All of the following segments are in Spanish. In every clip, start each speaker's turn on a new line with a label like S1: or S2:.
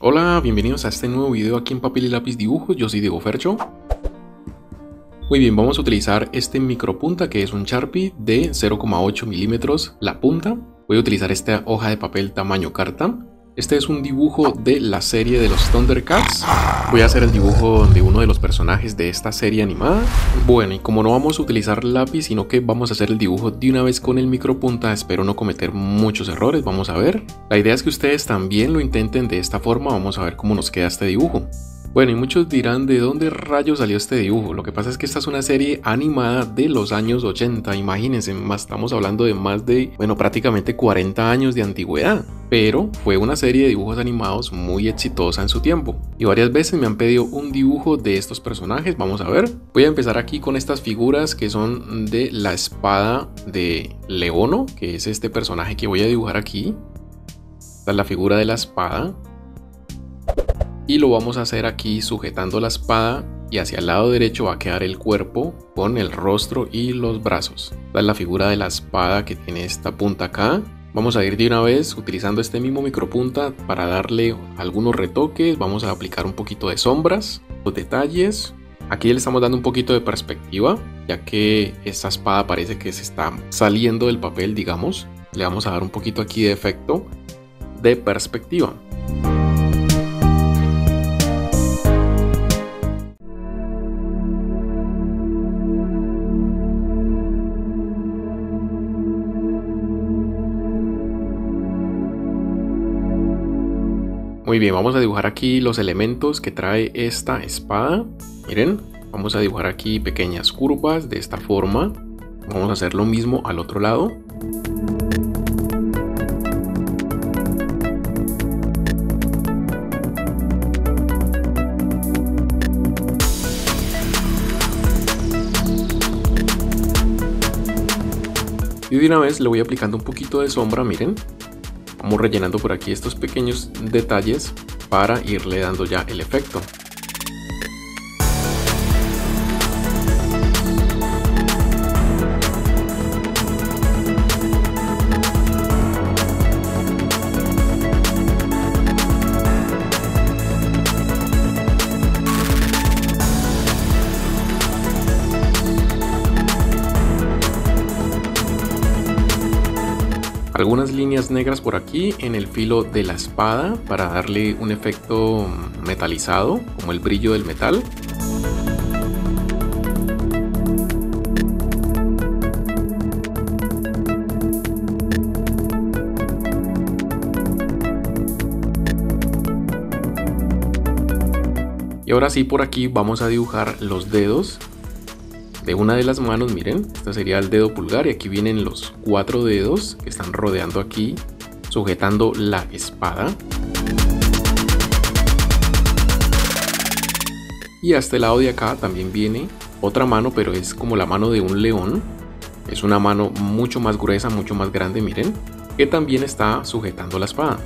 S1: Hola, bienvenidos a este nuevo video aquí en Papel y Lápiz Dibujos. Yo soy Diego Fercho. Muy bien, vamos a utilizar este micropunta que es un Sharpie de 0,8 milímetros la punta. Voy a utilizar esta hoja de papel tamaño carta. Este es un dibujo de la serie de los Thundercats. Voy a hacer el dibujo de uno de los personajes de esta serie animada. Bueno, y como no vamos a utilizar lápiz, sino que vamos a hacer el dibujo de una vez con el micropunta, espero no cometer muchos errores, vamos a ver. La idea es que ustedes también lo intenten de esta forma, vamos a ver cómo nos queda este dibujo. Bueno, y muchos dirán de dónde rayos salió este dibujo. Lo que pasa es que esta es una serie animada de los años 80, imagínense, estamos hablando de más de, prácticamente 40 años de antigüedad. Pero fue una serie de dibujos animados muy exitosa en su tiempo. Y varias veces me han pedido un dibujo de estos personajes, vamos a ver. Voy a empezar aquí con estas figuras que son de la espada de Leono, que es este personaje que voy a dibujar aquí. Esta es la figura de la espada. Y lo vamos a hacer aquí sujetando la espada y hacia el lado derecho va a quedar el cuerpo con el rostro y los brazos. Esta es la figura de la espada que tiene esta punta acá. Vamos a ir de una vez utilizando este mismo micropunta para darle algunos retoques. Vamos a aplicar un poquito de sombras, los detalles. Aquí le estamos dando un poquito de perspectiva, ya que esta espada parece que se está saliendo del papel, digamos. Le vamos a dar un poquito aquí de efecto de perspectiva. Muy bien, vamos a dibujar aquí los elementos que trae esta espada. Miren, vamos a dibujar aquí pequeñas curvas de esta forma. Vamos a hacer lo mismo al otro lado. Y de una vez le voy aplicando un poquito de sombra, miren. Vamos rellenando por aquí estos pequeños detalles para irle dando ya el efecto. Algunas líneas negras por aquí en el filo de la espada para darle un efecto metalizado, como el brillo del metal. Y ahora sí, por aquí vamos a dibujar los dedos de una de las manos. Miren, este sería el dedo pulgar y aquí vienen los 4 dedos que están rodeando aquí, sujetando la espada. Y a este lado de acá también viene otra mano, pero es como la mano de un león. Es una mano mucho más gruesa, mucho más grande, miren, que también está sujetando la espada.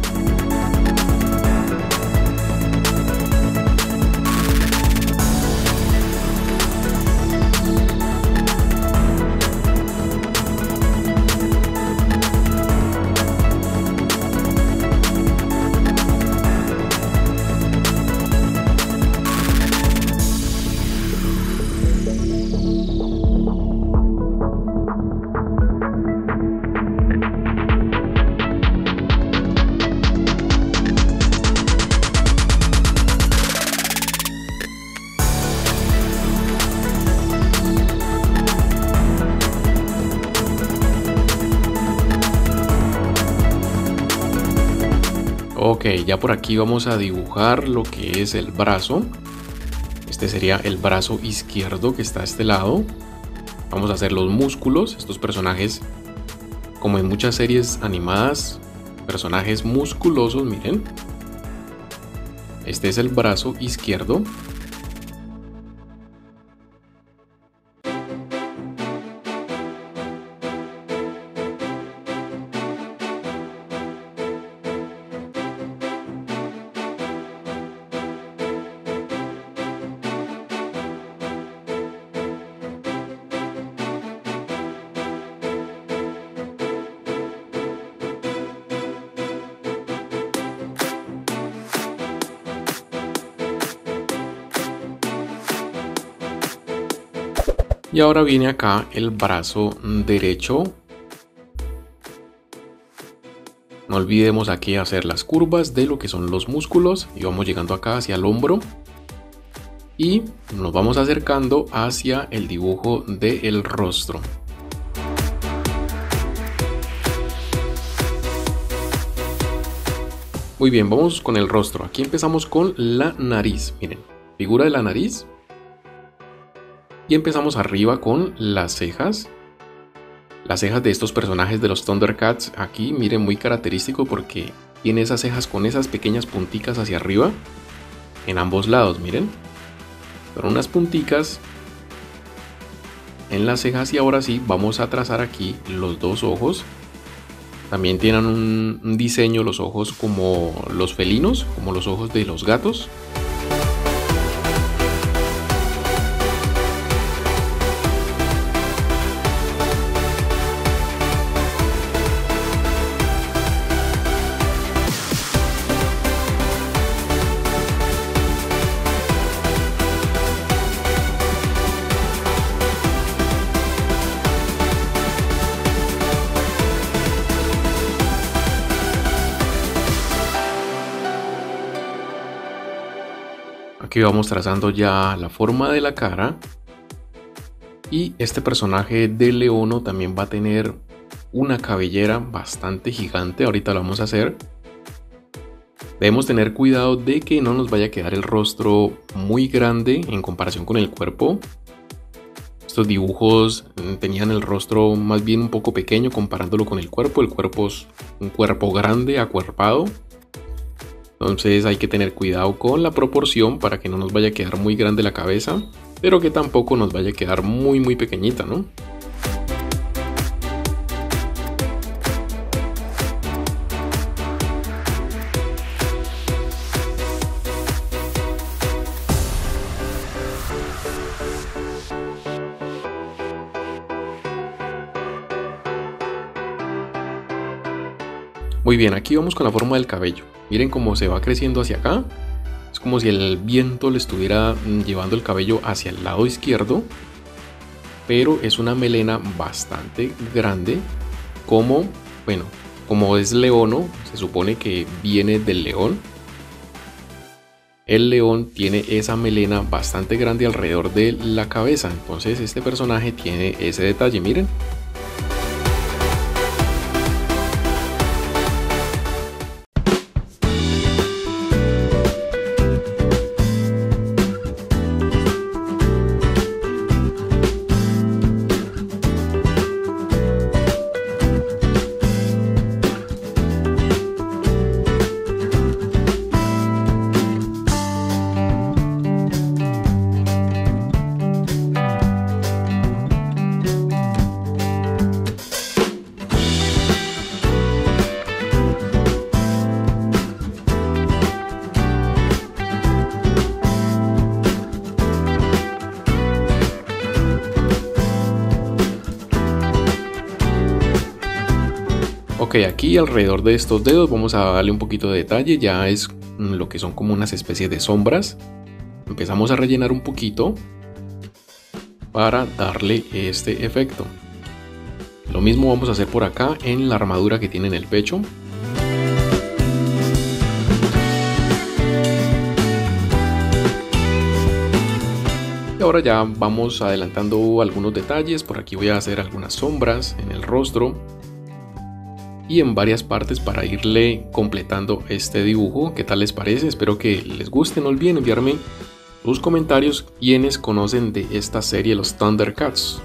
S1: Ok, ya por aquí vamos a dibujar lo que es el brazo. Este sería el brazo izquierdo que está a este lado. Vamos a hacer los músculos. Estos personajes, como en muchas series animadas, personajes musculosos, miren. Este es el brazo izquierdo. Y ahora viene acá el brazo derecho. No olvidemos aquí hacer las curvas de lo que son los músculos y vamos llegando acá hacia el hombro y nos vamos acercando hacia el dibujo del rostro. Muy bien, vamos con el rostro. Aquí empezamos con la nariz. Miren, figura de la nariz. Y empezamos arriba con las cejas. Las cejas de estos personajes de los Thundercats aquí, miren, muy característico porque tiene esas cejas con esas pequeñas punticas hacia arriba en ambos lados, miren. Son unas punticas en las cejas y ahora sí vamos a trazar aquí los dos ojos. También tienen un diseño los ojos como los felinos, como los ojos de los gatos. Aquí vamos trazando ya la forma de la cara. Y este personaje de Leono también va a tener una cabellera bastante gigante. Ahorita lo vamos a hacer. Debemos tener cuidado de que no nos vaya a quedar el rostro muy grande en comparación con el cuerpo. Estos dibujos tenían el rostro más bien un poco pequeño comparándolo con el cuerpo. El cuerpo es un cuerpo grande, acuerpado. Entonces hay que tener cuidado con la proporción para que no nos vaya a quedar muy grande la cabeza, pero que tampoco nos vaya a quedar muy pequeñita, ¿no? Muy bien, aquí vamos con la forma del cabello. Miren cómo se va creciendo hacia acá. Es como si el viento le estuviera llevando el cabello hacia el lado izquierdo. Pero es una melena bastante grande. Como es leono, se supone que viene del león. El león tiene esa melena bastante grande alrededor de la cabeza. Entonces este personaje tiene ese detalle, miren. Ok, aquí alrededor de estos dedos vamos a darle un poquito de detalle, ya es lo que son como unas especies de sombras. Empezamos a rellenar un poquito para darle este efecto. Lo mismo vamos a hacer por acá en la armadura que tiene en el pecho. Y ahora ya vamos adelantando algunos detalles. Por aquí voy a hacer algunas sombras en el rostro y en varias partes para irle completando este dibujo. ¿Qué tal les parece? Espero que les guste. No olviden enviarme sus comentarios quienes conocen de esta serie, los Thundercats.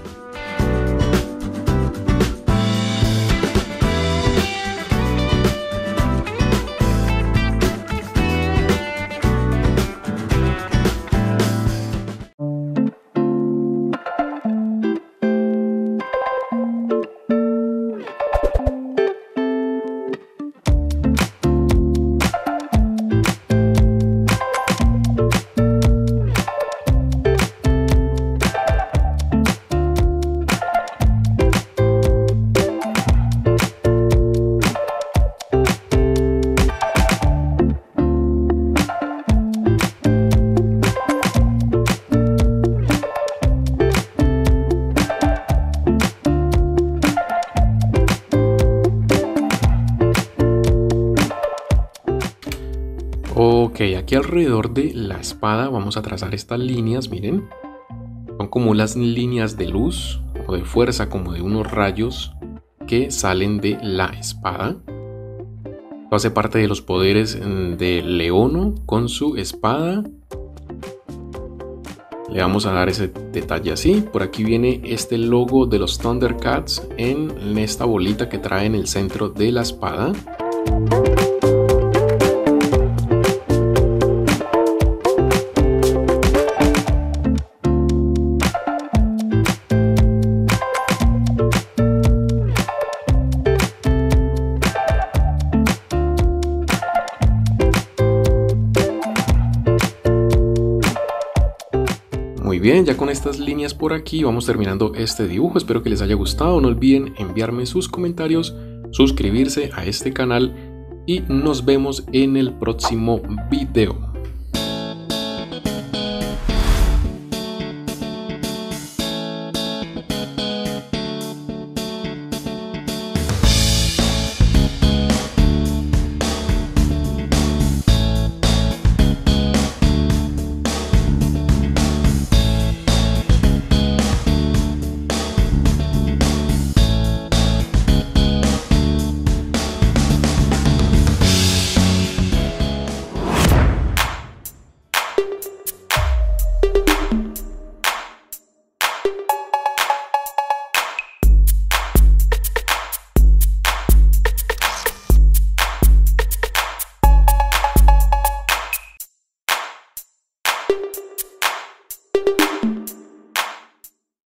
S1: Ok, aquí alrededor de la espada vamos a trazar estas líneas, miren. Son como las líneas de luz o de fuerza, como de unos rayos que salen de la espada. Esto hace parte de los poderes de Leono con su espada. Le vamos a dar ese detalle así. Por aquí viene este logo de los Thundercats en esta bolita que trae en el centro de la espada. Muy bien, ya con estas líneas por aquí vamos terminando este dibujo. Espero que les haya gustado. No olviden enviarme sus comentarios, suscribirse a este canal y nos vemos en el próximo video.